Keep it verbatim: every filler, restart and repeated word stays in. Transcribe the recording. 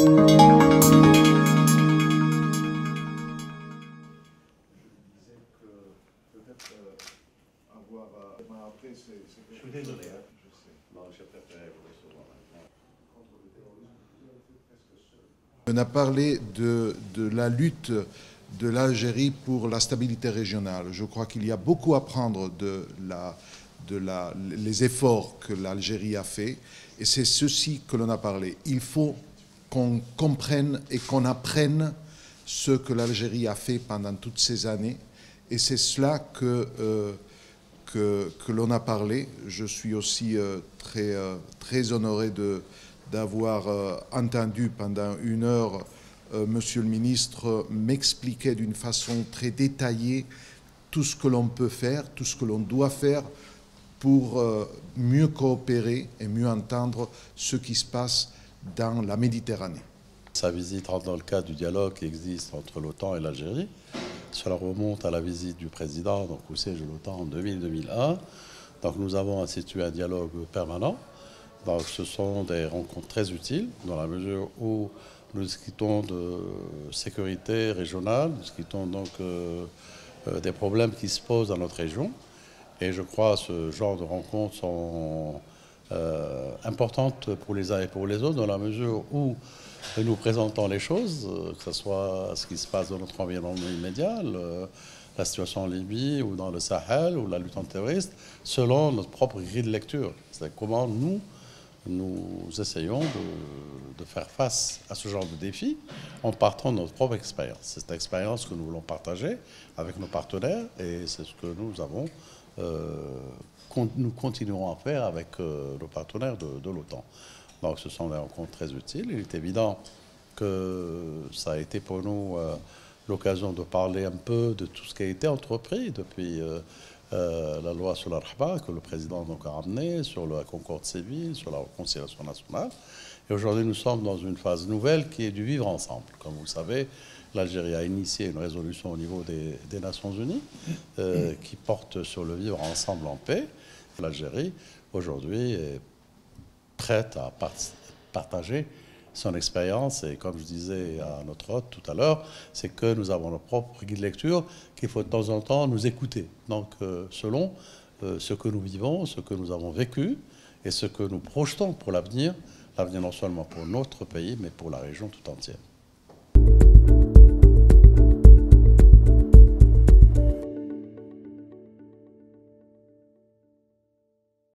Je suis désolé, hein. Je sais. Non, j'ai préféré vous recevoir maintenant. On a parlé de, de la lutte de l'Algérie pour la stabilité régionale. Je crois qu'il y a beaucoup à prendre de la, de la, les efforts que l'Algérie a fait, et c'est ceci que l'on a parlé. Il faut qu'on comprenne et qu'on apprenne ce que l'Algérie a fait pendant toutes ces années, et c'est cela que, euh, que, que l'on a parlé. Je suis aussi euh, très, euh, très honoré de, d'avoir euh, entendu pendant une heure euh, Monsieur le ministre m'expliquer d'une façon très détaillée tout ce que l'on peut faire, tout ce que l'on doit faire pour euh, mieux coopérer et mieux entendre ce qui se passe dans la Méditerranée. Sa visite rentre dans le cadre du dialogue qui existe entre l'OTAN et l'Algérie. Cela remonte à la visite du président donc, au siège de l'OTAN en deux mille deux mille un. Donc nous avons institué un dialogue permanent. Donc ce sont des rencontres très utiles dans la mesure où nous discutons de sécurité régionale, nous discutons donc euh, euh, des problèmes qui se posent dans notre région. Et je crois que ce genre de rencontres sont euh, importantes pour les uns et pour les autres dans la mesure où nous présentons les choses, que ce soit ce qui se passe dans notre environnement immédiat, le, la situation en Libye ou dans le Sahel ou la lutte antiterroriste, selon notre propre grille de lecture. C'est comment nous, nous essayons de, de faire face à ce genre de défi en partant de notre propre expérience. C'est cette expérience que nous voulons partager avec nos partenaires et c'est ce que nous avons, euh, con, nous continuerons à faire avec euh, nos partenaires de, de l'OTAN. Donc ce sont des rencontres très utiles. Il est évident que ça a été pour nous euh, l'occasion de parler un peu de tout ce qui a été entrepris depuis euh, euh, la loi sur la Rahba que le président donc, a ramenée, sur la concorde civile, sur la réconciliation nationale. Et aujourd'hui, nous sommes dans une phase nouvelle qui est du vivre ensemble. Comme vous le savez, l'Algérie a initié une résolution au niveau des, des Nations Unies euh, qui porte sur le vivre ensemble en paix. L'Algérie, aujourd'hui, est prête à partager son expérience. Et comme je disais à notre hôte tout à l'heure, c'est que nous avons notre propre guide de lecture qu'il faut de temps en temps nous écouter. Donc, euh, selon euh, ce que nous vivons, ce que nous avons vécu et ce que nous projetons pour l'avenir, l'avenir non seulement pour notre pays, mais pour la région tout entière.